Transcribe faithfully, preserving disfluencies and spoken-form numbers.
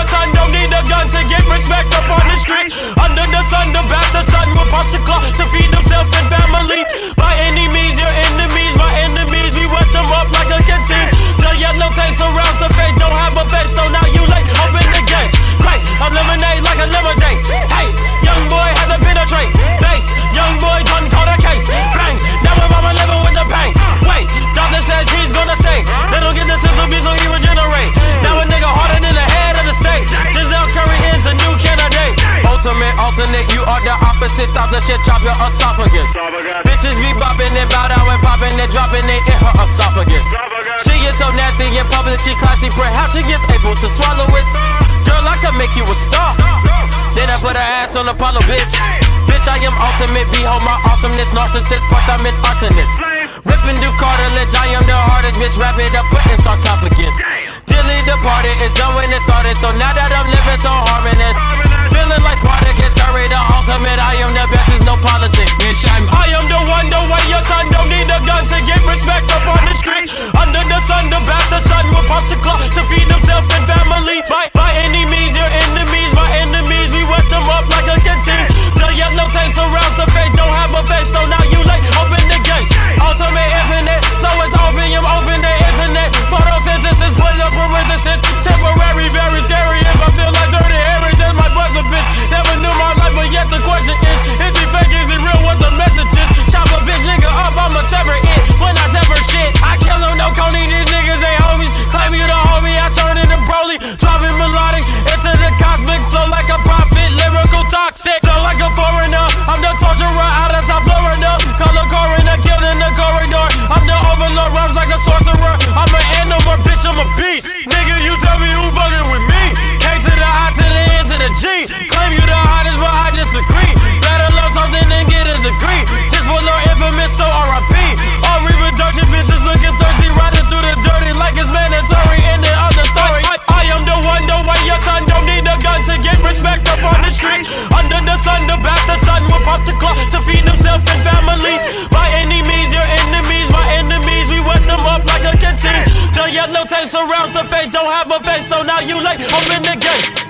your son don't need a gun to get respect up on the street. Under the sun, the bastard son will pop the clock to feed himself and family. By any means, your enemies, my enemies, we wet them up like a canteen. The yellow tape surrounds the fate, don't have a face, so now you late. Open the gates, great, eliminate like a lemonade. Hey, young boy had to penetrate. Base, young boy done caught a case. Bang, now we're mama living with the pain. Wait, doctor says he's gonna stay. They don't get the system, so he regenerate. Now a nigga harder than the head of the state. Giselle Curry is the new candidate. Ultimate, alternate, you are the opposite. Stop the shit, chop your esophagus. Bitches be bopping and bow down and popping and dropping it in her esophagus. She is so nasty in public, she classy, perhaps she gets able to swallow it. Girl, I can make you a star. Then I put her ass on Apollo, bitch. Bitch, I am ultimate, behold my awesomeness. Narcissist, part-time and arsonist. Ripping through cartilage, I am the hardest, bitch. Wrap it up, put in sarcophagus. Dilly departed, it's done when it started. So now that I'm living so harmonious, feeling like Spartacus, Curry the ultimate. I am the best, there's no politics, bitch. I'm I am the one, the way your son don't need a gun to get respect up on the street. Under the sun, the bastard son will pop the clock to feed himself and family. By, by any means, your enemies, my enemies, we wet them up like a canteen. The yellow tape surrounds the fate, don't have a face, so now you late. Open the gates, ultimate infinite, flow is opium, open the internet. Photosynthesis, put up parenthesis, temporary, very scary. If I feel like dirty Harry, just my buzzer, bitch. Never knew my life, but yet the question is, is he fake, is he real, what the message is? Chop a bitch nigga up, I'ma sever it. When I sever shit, I kill him, no Coney, these niggas ain't homies. Claim you the homie, I turn into Broly. Dropping melodic into the cosmic flow like a prophet, lyrical toxic. Flow like a foreigner, I'm the torturer out of South Florida. Color coroner, killed in the corridor. I'm the overlord, rhymes like a sorcerer. I'm an animal, bitch, I'm a beast. Nigga, you tell me who fucking with me. K to the I to the N to the G. Claim you the hottest, but I disagree. Better love something than get a degree. This will learn infamous, so R I P. All river dirty bitches looking thirsty, riding through the dirty like it's mandatory in the other story. I, I am the one, the way your son don't need a gun to get respect up on the street. Under the sun, the bastard son will pop the clock to feed himself and family. By any means, your enemies, my enemies, we wet them up like a canteen. The yellow tape surrounds the fate, don't have a face, so now you late. Open the gates.